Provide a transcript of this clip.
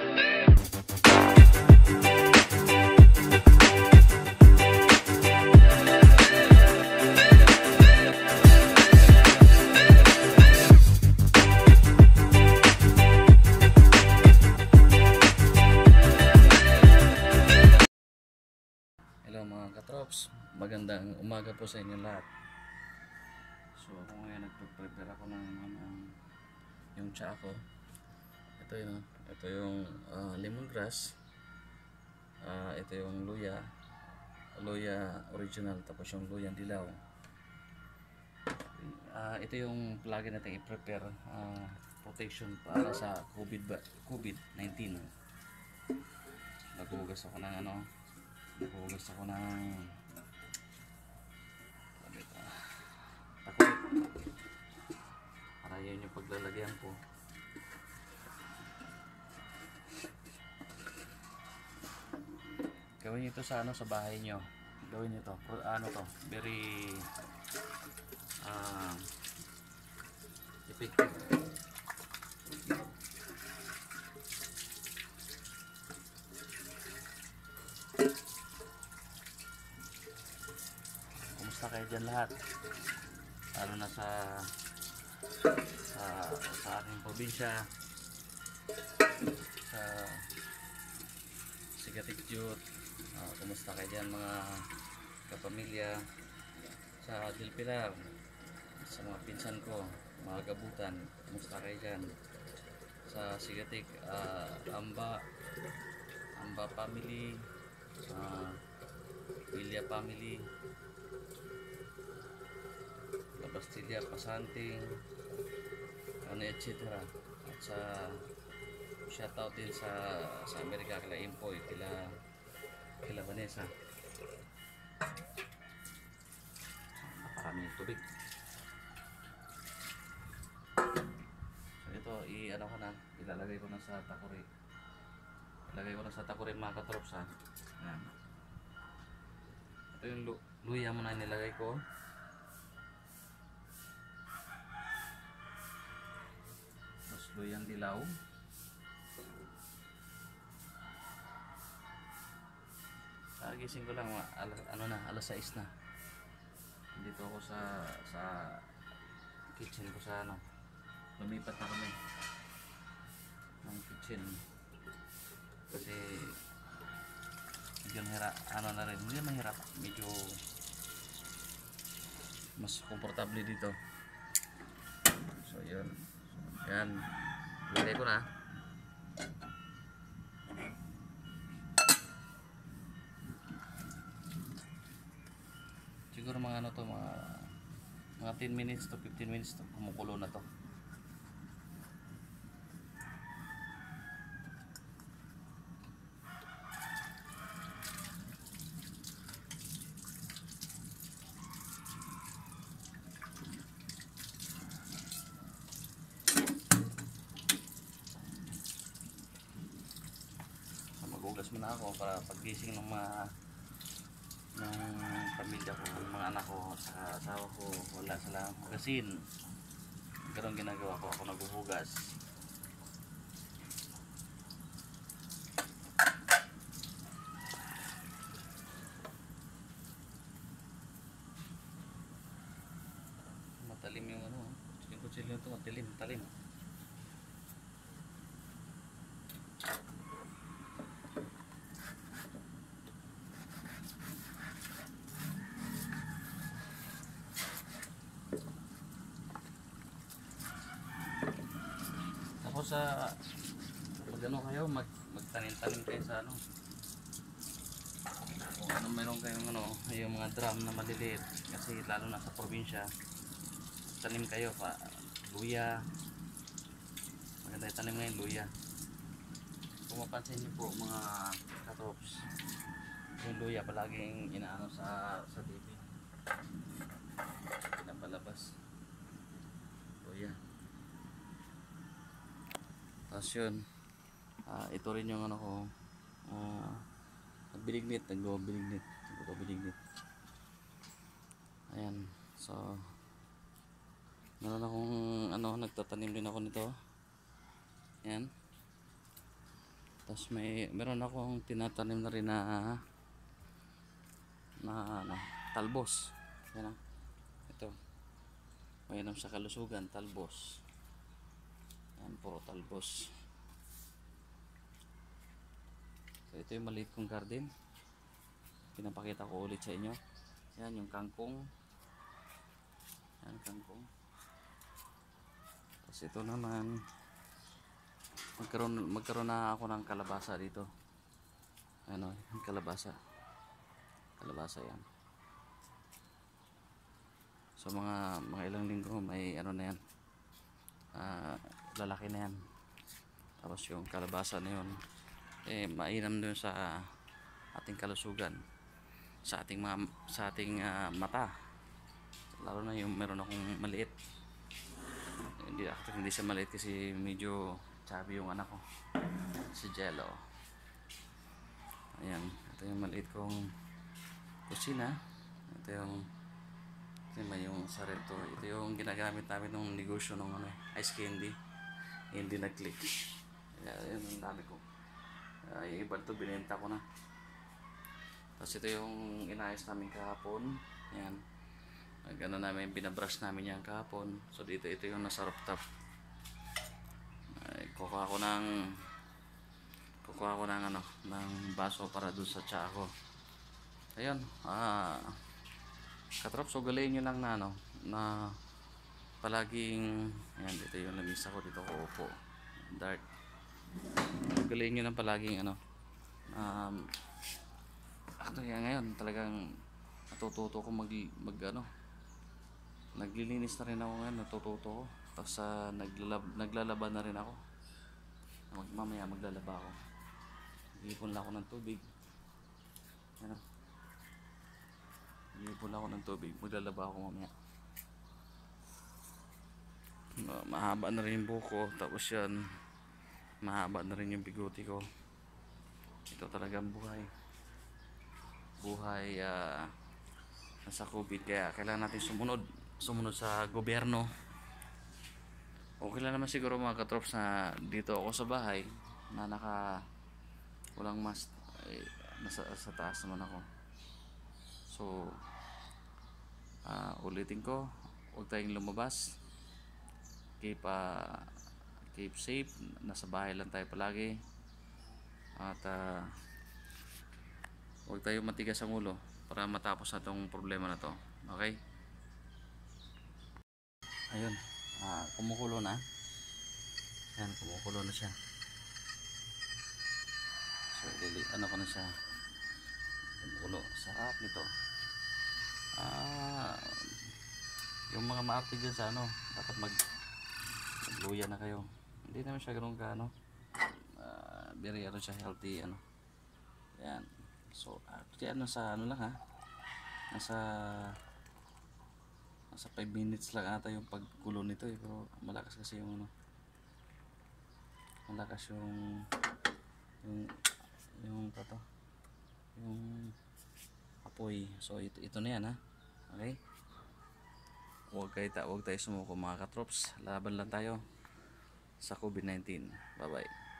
Hello mga katrops, magandang umaga po sa inyo lahat. So ako ngayon nagpe-prepare ako ng yung tsaa ko. Ito yung lemongrass. Ito yung luya original, tapos yung luya dilaw. Ito yung lagi natin i-prepare, protection para sa COVID-19. Naghuhugas ako ng takot para yun yung paglalagyan ko. Gawin nyo ito sa sa bahay nyo. Gawin nyo ito, very effective. Kumusta kayo dyan lahat? Lalo na sa ating probinsya, sa Sigatikjut. Kumusta kayo dyan mga kapamilya? Sa Del Pilar, sa mga pinsan ko, mga gabutan, kumusta kayo dyan? Sa Sigatik, Amba family, Villa family, La Bastilla, Pasanting, etc. At sa shoutout din sa Amerika, kila Impoy, kila Vanessa. Napakaming tubig. So ito, ilalagay ko na sa takuri. Ilagay ko na sa takuri mga katrops, ha. Ayan. Ito yung luya mo na nilagay ko. Tapos luyang dilaw. Gising ko lang, alas 6 na. Dito ako sa kitchen ko lumipat na kami ng kitchen kasi medyo hindi mahirap, medyo mas komportable dito. So yan, lagay ko na. Siguro mga mga 10 minutes to 15 minutes to kumukulo na to. So maghugas muna ako para paggising ng pamilya ko, ng mga anak ko, sa asawa ko, wala silang hugasin. Ganun ginagawa ko, ako naghuhugas. Matalim yung yung kutsilyo ito, talim. Tapos pag kayo, magtanim-tanim kayo sa kung meron kayong yung mga drum na maliliit, kasi lalo na sa probinsya, tanim kayo pa luya. Maganda itanim na yung luya. Kung mapansin niyo po mga katrops, yung luya palaging inaano sa TV, pinapalabas luya. Tapos yun, ito rin yung nagbilignit. Ayan, so meron akong nagtatanim din ako nito. Ayan, Tapos meron akong tinatanim na rin na ano, talbos. Yan ah. Ito. Mainam sa kalusugan, talbos. Yan, puro talbos. So, ito yung maliit kong garden. Pinapakita ko ulit sa inyo. Yan yung kangkong. Yan, kangkong. Tapos ito naman, magkaroon na ako ng kalabasa dito. Ano, kalabasa. Kalabasa yan. So mga ilang linggo may ano na yan. Lalaki na yan. Tapos yung kalabasa na yun, mainam dun sa ating kalusugan, sa ating mata. Lalo na yung meron akong maliit. Hindi siya maliit kasi medyo chubby yung anak ko, si Jello. Ayan, ito yung maliit kong kusina. Ito yung sarento. Ito yung ginagamit namin nung negosyo ng ice candy. Hindi nag-click. Ayan, ang dami ko. Yung iba ito binenta ko na. Tapos ito yung inayos namin kahapon. Ayan. Namin, binabrush namin yan kahapon. So ito yung nasa rooftop. Kukuha ko ng baso para doon sa tsa ko. Ayun. Katrops, ugaliin nyo lang na palaging, ayan, dito yung lamisa ko, dito ko upo. Dark. Ugaliin nyo lang palaging yan ngayon, talagang natututo ko naglilinis na rin ako ngayon, natututo ko. Tapos naglalaba na rin ako. Mamaya maglalaba ako. Ipon lang ako ng tubig. Ano? Ipon lang ako ng tubig. Maglalaba ako mamaya. Mahaba na rin yung buko. Tapos yan, mahaba na rin yung biguti ko. Ito talagang buhay. Nasa COVID, kaya kailangan natin sumunod sa gobyerno. Okay lang naman siguro mga katrops na dito ako sa bahay na walang mask, sa taas naman ako. So ulitin ko, huwag tayong lumabas. Keep safe, nasa bahay lang tayo palagi. At huwag tayong matigas ang ulo para matapos na tong problema na to. Okay? Ayun, kumukulo na. Ayan, kumukulo na siya. So ano ko na siya, kumukulo. Sarap nito. Yung mga maarte dyan sa dapat magluya na kayo. Hindi naman siya ganun very siya healthy yan. So actually nasa lang nasa 5 minutes lang ata yung pagkulo nito pero malakas kasi yung malakas yung apoy. So ito na yan okay. Huwag tayo sumuko mga katrops. Laban lang tayo sa COVID-19. Bye bye.